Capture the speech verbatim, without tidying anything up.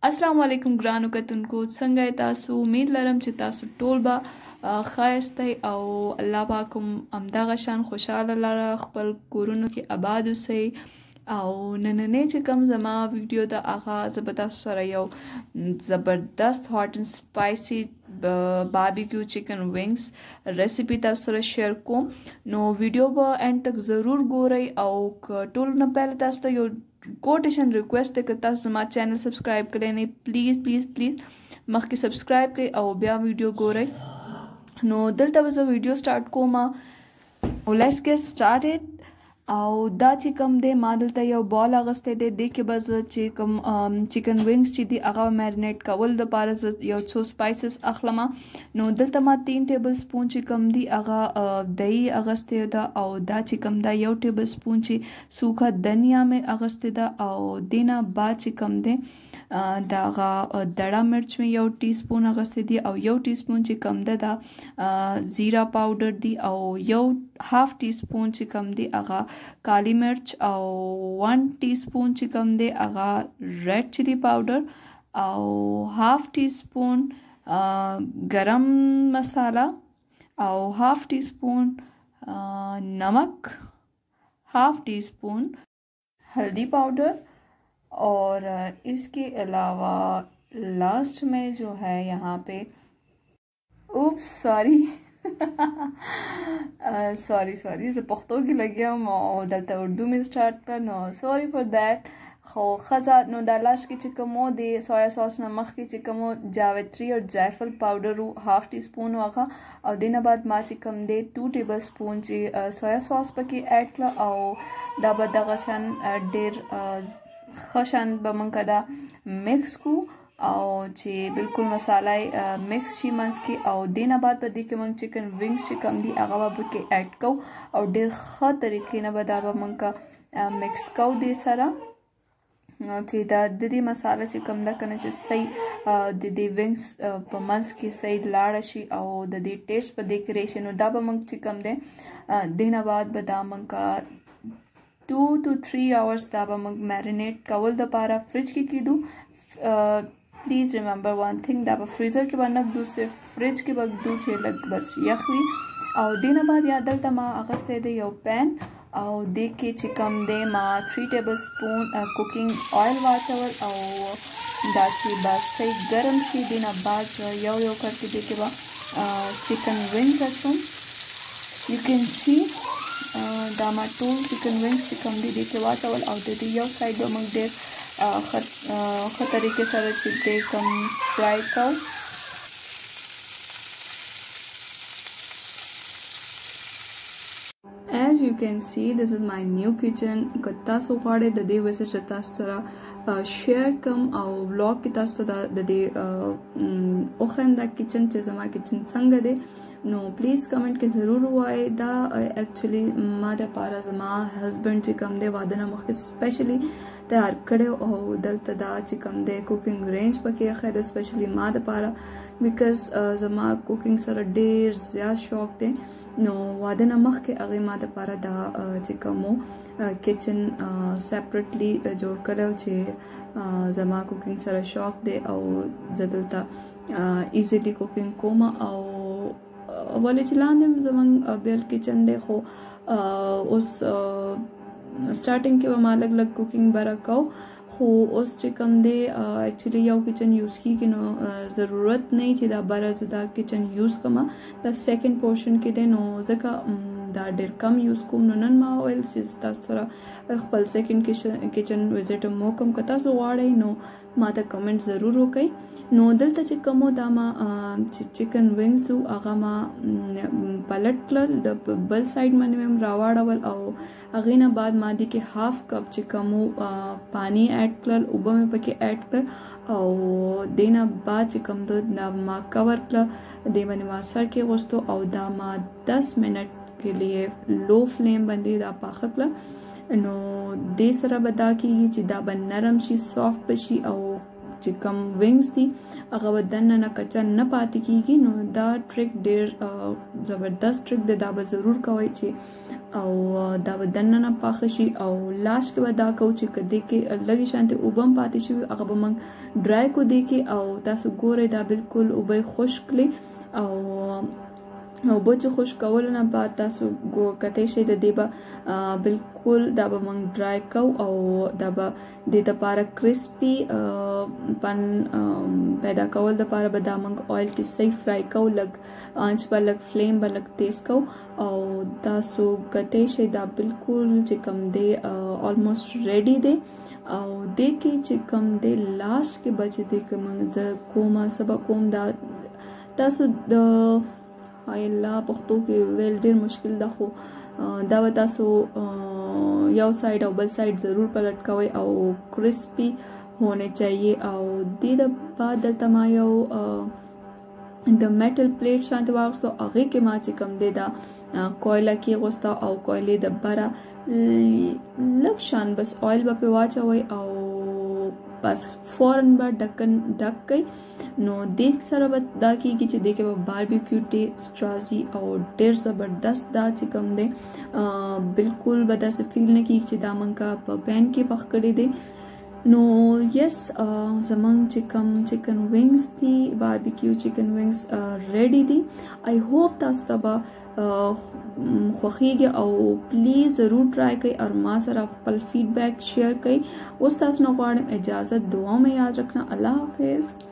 अस्सलाम वालेकुम ग्रानो कतुनको څنګه تاسو امید لرم چې تاسو ټول به خایسته او الله پاک هم همدغه شان خوشاله لره خپل کورونو کې آباد اوسئ او نننې چې کوم زما ویډیو د هغه زه به تاسو سره یو زبردست هاټ اینډ سپایسي باربیکیو چکن وینګز ریسیپي تاسو سره شیر کوم نو ویډیو به اینډ تک ضرور ګورئ او ټول نه پهله تاسو ته یو کوټیشن ریکویسٹ دی که تاسو زما چینل سبسکرایب کړئ نه پلیز پلیز پلیز مخکې سبسکرایب کړئ او بیا ویډیو ګورئ نو دلته به زه ویډیو سٹارټ کوم او لیټس ګیټ سٹارټډ او دا چې کوم دی ما دلته یو بال اغوستی دی دې کې به زه چې کوم چکن وینګز چې دي هغه میرینیټ کول دپاره زه یو څو سپایسز اخلم نو دلته ما تین ټیبل سپون چې کوم دي هغه دهی اغوستی ده او دا چې کوم ده یو ټیبل سپون چې سوکه دنیا مې اغوستی ده او دې نه بعد چې کوم دی د هغه دړه مرچ مې یو ټي سپون اغوستی دي او یو ټي سپون چې کوم ده دا زیرا پاوډر دی او یو هاف ټي سپون چې کوم دی هغه کالی مرچ او ون ټي سپون چې کوم دی هغه ریډ چلی پاوډر او هاف ټي سپون ګرم مساله او هاف ټي سپون نمک हाफ टी स्पून हल्दी पाउडर और इसके अलावा लास्ट में जो है यहाँ पे उप्स सॉरी सॉरी सॉरी से पख्तो की लगी हम दलता उर्दू में स्टार्ट कर नो सॉरी फॉर दैट खो खजा नो डालाश की चिकमो दे सोया सॉस नमक की चिकमो जावित्री और जायफल पाउडर हाफ टी स्पून वाखा और दिन बाद मा चिकम दे टू टेबल स्पून ची सोया सॉस पकी ऐड कला और दाबा दगशन डेर खशन बमंकदा मिक्स को और चे बिल्कुल मसाला मिक्स ची मंस की और दिन बाद बदी के मंग चिकन विंग्स चिकम दी आगा के ऐड को और डेर ख तरीके न बदाबा मंग का मिक्स को दे सारा چې دا د دې مساله چې کوم ده کنه چې صحیح د دې وینګز په منځ کې صحیح لاړه شي او د دې ټیسټ په دې کې راشي نو دا به موږ چې کوم دی دینه بعد به دا موږ ټو ټو تھری آورس دا به موږ میرینیټ کول دپاره فریج کې کیدو پلیز ریممبر وان تھنګ دا به فریزر کې به نه ږدو صرف فریج کې به ږدو چې لږ بس یخ وي او دینه بعد یا دلته ما اخیستی دی یو پین او دې کې چې کوم دی ما تھری ټیبل سپون کوکینګ آیل واچول او دا چې بس صحیح ګرم شي دې نه بعد یو یو کرکې دې کې به چکن وینګز اچوم یو کین سی دا ما ټول چکن وینګز چې کوم دی دې کې واچول او د دې یو سایډ به موږ ډېر ښه طریقې سره چې دې کوم فرای کوو As you can see, this is my new kitchen. कत्ता सो फाड़े दे वैसे चता सरा शेयर कम और व्लॉग की तास तो दे ओखंदा किचन चे जमा किचन संग दे नो प्लीज कमेंट के जरूर हुआ है दा एक्चुअली मादा पारा जमा हस्बैंड चे कम दे वादना मख स्पेशली तैयार करे और दल तदा चे कम दे कुकिंग रेंज पके खैर स्पेशली मादा पारा बिकॉज जमा कुकिंग सर ढेर ज्यादा शौक दे نو واده نه مخکې هغې ما دپاره دا چې کومو کچن سپریټلی جوړ کړی چې زما کوکینګ سره شوق دی او زه دلته ایزیلی کوکینګ کوم او ولې چې لاندې زموږ بیل کچن دی خو اوس سټارټینګ کې به ما لږ لږ کوکینګ به راکوو خو اوس چې کوم دی ایکچولی یو کچن یوز کیږي نو ضرورت نه چې دا بره زه دا کچن یوز کوم دا سیکنډ پورشن کې دی نو ځکه دا ډېر کم یوز کوم نو نن ما ویل چې تاسو سره خپل سیکنډ کچن وزټ مو کوم که تاسو غواړئ نو ما ته کمنټ ضرور وکړئ نو دلته چې کومو دا ما چې چکن وینګز و هغه ما پلټ کړل د بل سایډ باندې مې راواړول او هغې نه بعد ما دې کې هاف کپ چې کومو پانی ایډ کړل اوبه مې پکې ایډ کړل او دې نه بعد چې کوم دا ما کور کړه دې باندې ما سر کې غوستو او دا ما دس منټ के लिए लो फ्लेम باندې دا پاخه کړه نو دې سره به دا کېږي چې دا به نرم شي سافت بشي او چې کوم وینګز دي هغه به دننه نه کچا نه پاتې کېږي نو دا ټریک ډېر زبردست ټریک دی دا به ضرور کوئ چې او دا به دننه پاخه شي او لاش کې به دا کوو چې که دې کې لږې شانتې اوبه هم پاتې شوي هغه به موږ ډرای کړو دې کې او تاسو ګورئ دا بالکل اوبه خشک کړئ او اوبه چې خشک کولو نه بعد تاسو کتی شئ د دې به بالکل دا به موږ ډرای کوو او دا به دې دپاره کرسپي پن پیدا کول دپاره به دا موږ آیل کې صحیح فرای کوو لږ آنچ به لږ فلیم به لږ تیز کوو او تاسو کتی شئ دا بالکل چې کوم دی آلموسټ ریډي دی او دې کې چې کوم دی لاست کې به چې دی که موږ زه کومه څه به کوم دا تاسو د هاي الله پښتو کې ویل ډیر مشکل ده خو دا به تاسو یو سایډ او بل سایډ ضرور پلټ کوئ او کرسپي ہونے چاہیے او دې د بعد دلته ما یو د میټل پلیټ شانته واغستو هغې کې ما چې کوم دی دا کویله کېغوسته او کویلې د بره لږ شان بس آیل به پرې واچوئ او بس فورن به ډکن ډک کړئ نو دې سره به دا کېږي چې دې کې به باربیکیو ټیسټ راځي او ډېر زبردست دا چې کوم دی بالکل به داسې فیل نه کېږي چې دا موږ په پین کې پخ کړی دی نو یس زمونږ چې کوم چکن وینګز دي باربیکیو چکن وینګز ریډي دي آی ہوپ تاسو ته به خوښیږي او پلیز ضرور ټرای کړئ او ما سره خپل فیډبیک شیر کړئ اوس تاسو نه غواړم اجازت دعا مې یاد رکھنا الله حافظ